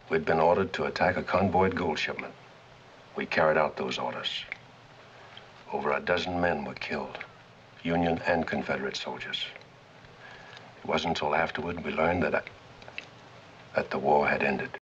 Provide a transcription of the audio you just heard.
We'd been ordered to attack a convoyed gold shipment. We carried out those orders. Over a dozen men were killed, Union and Confederate soldiers. It wasn't until afterward we learned that the war had ended.